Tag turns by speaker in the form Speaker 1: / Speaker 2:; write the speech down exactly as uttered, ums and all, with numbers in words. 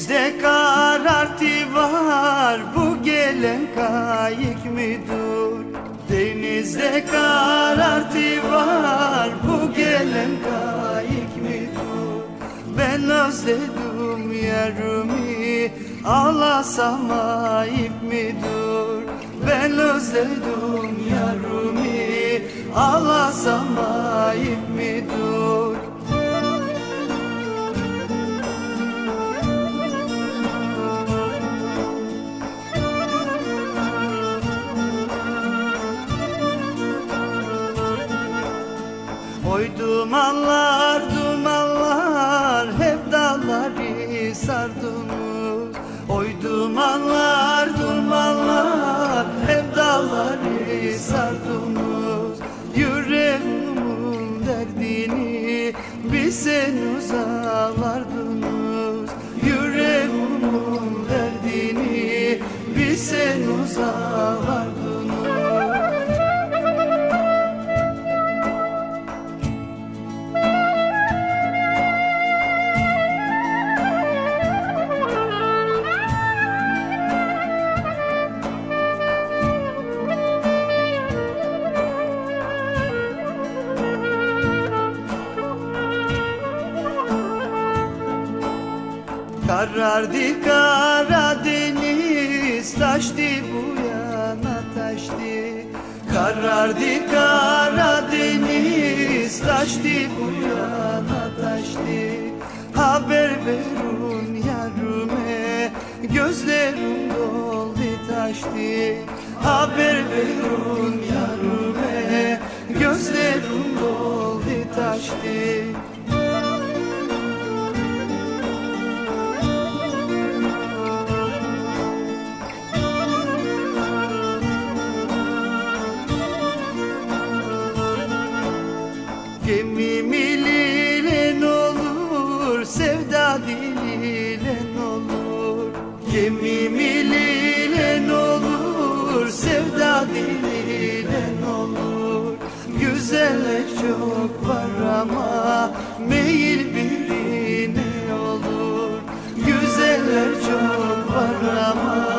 Speaker 1: Denizde karartı var, bu gelen kayık müdür? Denizde karartı var, bu gelen kayık müdür? Ben özledim yarımı, ağlasam ayıp müdür? Ben özledim yarımı, ağlasam ayıp müdür? Oy dumanlar, dumanlar, hep dalları sardınız. Oy dumanlar, dumanlar, hep dalları sardınız. Yüreğimin derdini bilseniz ağlardınız. Yüreğimin derdini bilseniz ağlardınız. Karardı Karadeniz, taştı bu yana taştı. Karardı Karadeniz, taştı bu yana taştı. Haber verin yarime, gözlerim doldu taştı. Haber verin yarime, gözlerim doldu taştı. Gemimi lilen olur, sevda dililen olur. Gemimi lilen olur, sevda dililen olur. Güzeller çok var ama meyil birine olur. Güzeller çok var ama